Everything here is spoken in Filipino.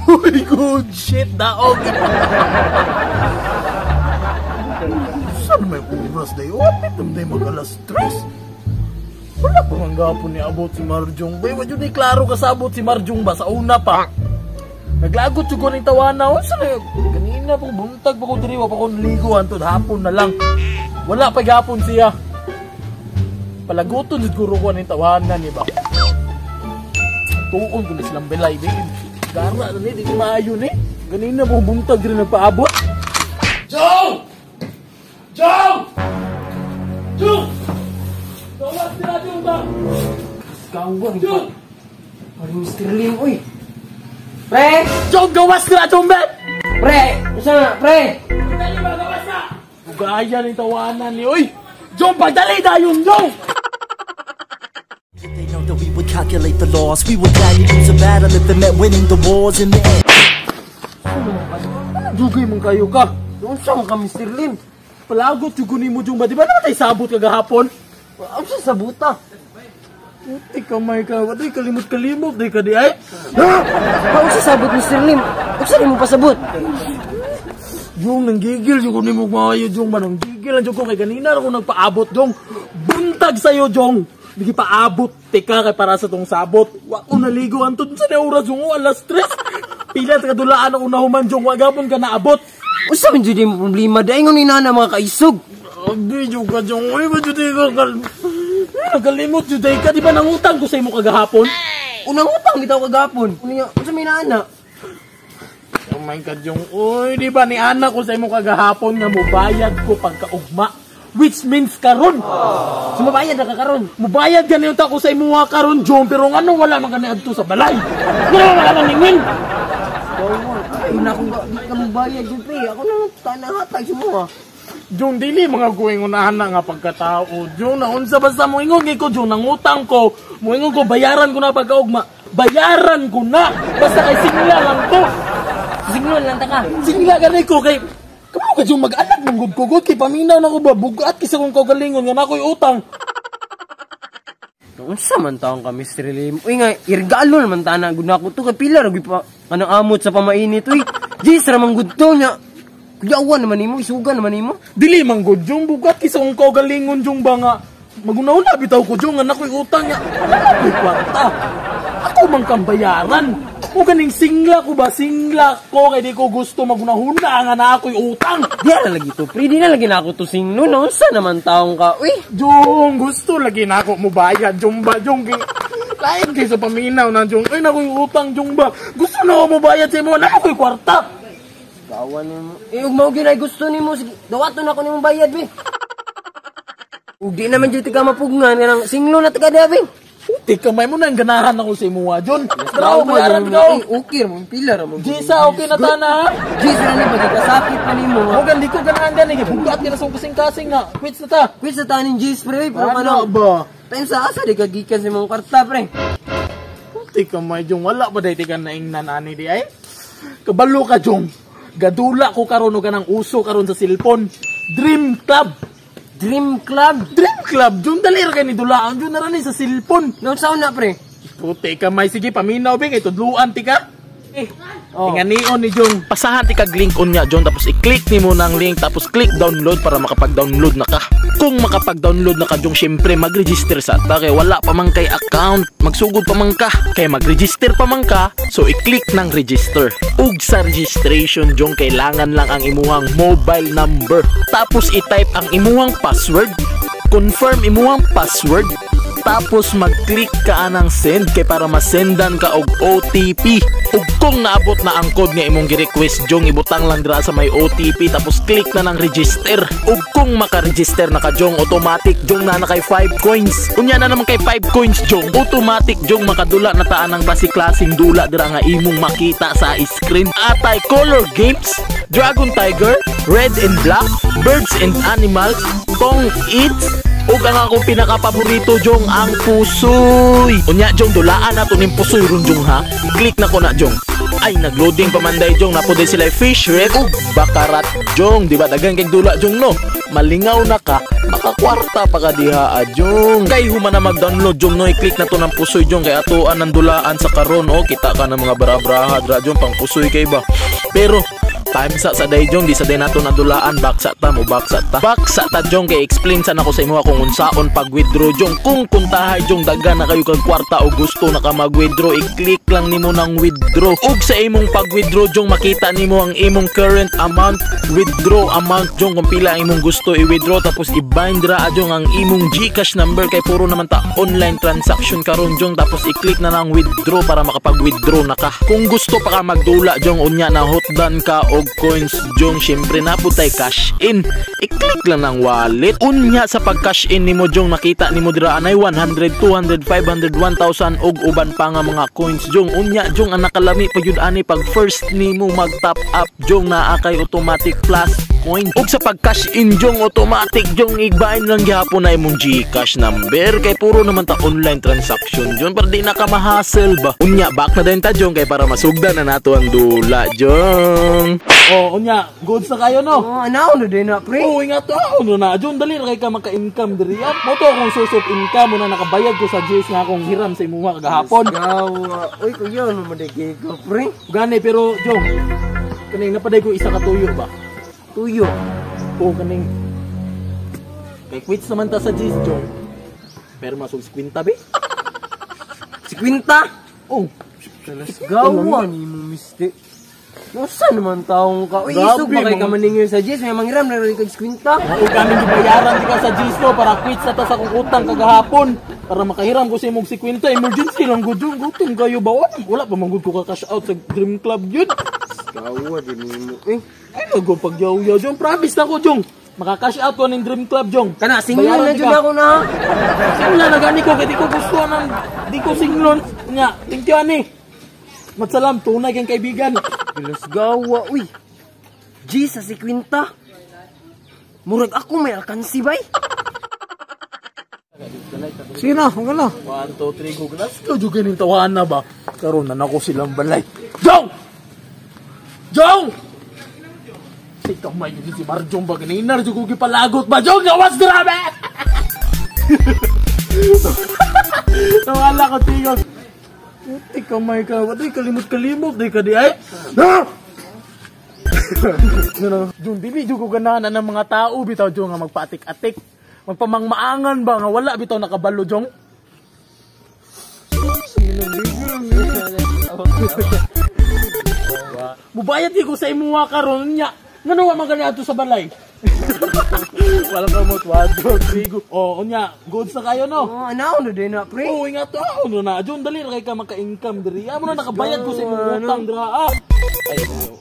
Uy, good shit, daog. Saan may oras na yun? Pitam na yung mag-alas 3. Wala pa ang gapon ni abot si Marjong. Bay, wadyo ni klaro ka sa abot si Marjong ba? Sa una pa. Naglagot yung ko ng tawana. O, saan na yun? Kanina po, buntag pa ko diriwa pa ko naliguan to. Hapon na lang. Wala pa gapon siya. Palaguton siguro ko ng tawanan, di ba? Tuon ko na silang belay, babe. Gara na di ko maayon eh. Ganina po buntag rin nagpaabot. Jong! Jong! Jong! Gawas nila Jong ba? Gawang Jong! Ay, Mr. Lim, uy! Pre! Jong, gawas nila Jong ba? Pre! Isa nga, pre! Pagdali ba, gawas na! Ugaya ni tawanan ni, uy! Jong, pagdali dayon Jong! They know that we would calculate the loss. We would gladly lose a battle if it meant winning the wars in the end. Dugay mong kayo ka. Doon saan ka, Mr. Lim? Palagot yung kunin mo Jong ba? Di ba naman tayo sabot kagahapon? Ano sa sabuta? Puti kamay ka. Wadi kalimot-kalimot. Di ka di ay. Ano sa sabot, Mr. Lim? Ano sa mo pasabot? Jong, nanggigil yung kunin mo maayo Jong ba? Nanggigil ang Jong ko. Kaya ganina ako nagpaabot Jong. Buntag sa'yo Jong. Hindi paabot. Teka kay para sa tong sabot. Wako naligo antod sa neura Jong. Alas 3. Pila sa kadulaan ako nahuman Jong. Wagapon ka naabot. Usa man jud mo problema dai ngon inana mga kaisog. Abi jud ka Jong. Uy ba jud ka nagalimot jud ka. Di ba nangutang ko sa imo kagahapon? Unang utang bitaw kagapon. Unya unsa may naana? Oh my God Jong. Uy di ba ni anak ko sa imo kagahapon nga mobayad ko pagkaugma. Which means karon. Sumabayad na ka karon. Mubayad ganito ako sa imo karon Jong. Pero ngano wala man gani adto sa balay. Ngano wala man ningin. Ay na kung di ka mabayad jud pre. Ako na tanahatag sa mo. Jong dili mga kuingon ana nga pagkatao. Jong naunsa basta mo ingon ko Jong nangutang ko. Mo ingon ko bayaran ko na pagkaugma. Bayaran ko na. Basta kay singla lang to. Signon lang ta ka. Singla gani ko kay kamo ka Jong mag-anak ng gud kay paminaw na ko ba bugat kisa kung kagalingon nga nakoy utang. Unsa man taong ka Mr. Lim? Uy nga irgalo naman ta na gud nako to kay pila ra pa kanang amot sa pamainit uy. Jis ra man gud to nya. Kuyawan naman nimo, isugan naman nimo. Dili man gud Jong bugat kisa kung kagalingon Jong ba nga magunahon na bitaw ko Jong nga nakoy utang nya. Ay kwarta. Ako man kang bayaran. O ganing singla ko ba? Singla ko kay di ko gusto magunahuna nga na ako'y utang. Di na lagi to, pre. Di na lagi na ako to singlo. Unsa naman taong ka? Uy! Jong, gusto lagi na ako mubayad. Jong ba? Jong, lain kayo sa paminaw na Jong. Ay, nako'y utang, Jong ba? Gusto na ako mubayad sa imo na ako'y kwarta. Gawan mo. Eh, ug mao ginay gusto nimo. Sige, dawaton ako nimo bayad, be. Ug di naman jud ka mapugngan kanang singlo na taga dabi. Tika, may mo na ang ganahan ako sa imo, John. Pero bayaran ko. Okay, ramon pila ramon. Gisa, okay na tana, ha? Gisa na ni pagkasakit pa nimo. O gandi ko ganahan gani, bugat ka na sa kasing-kasing nga. Quits na ta. Quits na ta ning Gis, pre. Pero ano ba? Tayo sa asa di kagikan sa mong kwarta, pre. Tika, may Jong, wala ba dahil tika na ingnan ani di ay? Kabalo ka, Jong. Gadula ko karon o ganang uso karon sa cellphone. Dream Club. Dream Club? Dream Club? Jong, dali ra ni dulaan. Jong, naranin sa cellphone. Noon saan na, pre? Puti ka, may sige, paminaw, bing. Ito, dluan, tika. Tinganion ni Jong. Pasahan ti kag link on niya Jong, tapos i-click ni mo ng link tapos click download para makapag-download na ka. Kung makapag-download na ka Jong, syempre mag-register sa ata kay wala pa man kay account, magsugod pa man ka. Kay mag-register pa man ka, so i-click ng register. Ug sa registration Jong, kailangan lang ang imuhang mobile number. Tapos i-type ang imuhang password. Confirm imuhang password. Tapos mag-click ka ng send kay para masendan ka og OTP. Ug kung naabot na ang code nga imong gi-request Jong, ibutang lang dira sa may OTP tapos click na ng register. Ug kung maka-register na ka Jong, automatic Jong na kay 5 coins. Unya na naman kay 5 coins Jong, automatic Jong makadula na taan ang basi-klaseng dula dira nga imong makita sa screen. Atay color games, Dragon Tiger, Red and Black, Birds and Animals, Kong Eats, ug ang akong pinaka-paborito Jong, ang pusoy. Unya Jong, dulaan na to ning pusoy ron Jong ha. I-click na ko na Jong. Ay nagloading pamanday Jong, napuday sila fish red ug bakarat Jong, di ba dagang kay dula Jong no. malingaw na ka, makakwarta pa ka diha jong. Kay human na mag-download jong no, i-click na to ng pusoy jong, kay atuan ng dulaan sa karon o kita ka ng mga bra-braha dra jong pang pusoy kay ba. Pero time sa day jong, di sa day nato nadulaan, baksa ta mo, baksa ta jong. Kay explain sana ko sa imo kung unsaon pag withdraw jong. Kung kuntahay jong daga na kayo kag kwarta o gusto na ka mag withdraw, i-click lang nimo ng withdraw, ug sa imong pag withdraw jong makita nimo ang imong current amount, withdraw amount jong, kung pila ang imong gusto i-withdraw, tapos i-bind ra jong ang imong GCash number, kay puro naman ta online transaction karon jong. Tapos i-click na lang withdraw para makapag-withdraw na ka. Kung gusto pa ka magdula jong, unya na hotdan ka og coins jong, syempre na putay cash in, i-click lang ng wallet. Unya sa pag cash in nimo jong, makita nimo dira anay 100, 200, 500, 1,000 og uban pa nga mga coins jong. Unya jong ang nakalami pa yun ani pag first nimo mag top up jong, naa kay automatic plus coin. Ug sa pag cash in jong, automatic jong igbain lang gihapon na imong GCash number, kay puro naman ta online transaction jong, para di na ka ma-hassle ba. Unya back na din ta jong, kay para masugdan na nato ang dula jong. Oh, unya, goods na kayo no? Oh, anaw na din na, pre. Oh, ingat to. Ano na, Jun, dali na kay ka maka-income diri. Mo to akong source of income, mo na nakabayad ko sa Jace nga akong hiram sa imuha kagahapon. Uy, kuya, ano madagay ka, pre? Gani, pero, Jong, kaning napaday ko isa ka tuyo ba? Tuyo. Oo, kaning, kay quits naman ta sa Jace, Jong. Pero masog si Quinta, be? Si Quinta? Oh, gawan ni mo, mister. Masa naman taong ka? Uy, Grabe, isog ba kay mga- ka maningil sa Jess? May manghiram na rin kag si Quinta. oo, kaming gibayaran di ka sa Jace, no? Para quits na ta sa kong utang kagahapon. Para makahiram ko sa imong si Quinta. Emergency lang, good, Jong. Gutom kayo ba? Wala pa manggod ko ka-cash out sa Dream Club, yun. Gawa din mo. Eh, Ay, nagpagyaw-yaw, Jong. Promise na ko, Jong. Maka-cash out ko ng Dream Club, Jong. kana single Bayaran na di jud ka. ako na. Wala na gani ko, kaya di ko gusto ng, di ko singlon. Nya, thank you, ani. Matsalam, tunay kang kaibigan. Pilos gawa, uy. Jess sa si Quinta. Murag ako may alkansi bay. Sige na, hanggang na. 1, 2, 3, go. Let's go, Jong. Ganing tawahan na ba? Karoon na nako silang balay. Jong! Jong! Ikaw may yun si Marjong ba? Ganinar, Jong, kung ipalagot ba? Jong, gawas grabe! Nawala ko, tingos. Puti ka, may ka. Wato'y kalimot-kalimot. Di ka di ay. Jong, dili Jong ko ganahan ng mga tao. Bitaw, Jong, nga magpaatik-atik. Magpamangmaangan ba? Nga wala, bitaw, nakabalo, Jong. Mubayad di ko sa imuha karon niya. Ngano wa magani ato sa balay? Wala ka mo tuwado, trigo. Oh, unya, goods na kayo no. Oh, anaw na din na, pre. Oh, ingat to. Ano na, Jun, dali na kay ka maka-income diri. Amo na nakabayad ko sa imong utang dira. Ah. Ay,